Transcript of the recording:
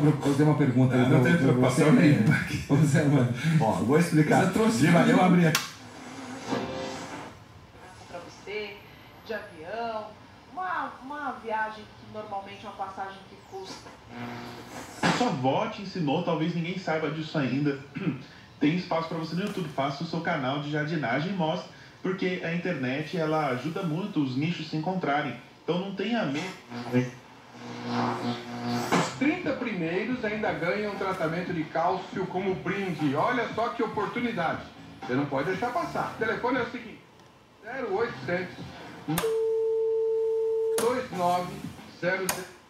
uma pergunta. Não tem preocupação nenhuma. Ó, vou explicar. Eu abri aqui. Para você, de avião, uma viagem que normalmente é uma passagem que custa. Sua avó te ensinou, talvez ninguém saiba disso ainda. Tem espaço para você no YouTube. Faça o seu canal de jardinagem e mostre, porque a internet ela ajuda muito os nichos se encontrarem. Então não tenha medo. Os 30 primeiros ainda ganham tratamento de cálcio como brinde. Olha só que oportunidade. Você não pode deixar passar. O telefone é o seguinte: 0800 2900